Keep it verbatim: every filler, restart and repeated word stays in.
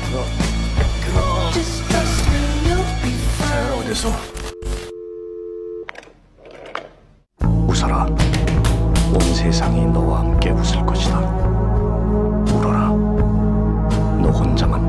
어디서? 웃어라. 온 세상이 너와 함께 웃을 것이다. 울어라. 너 혼자만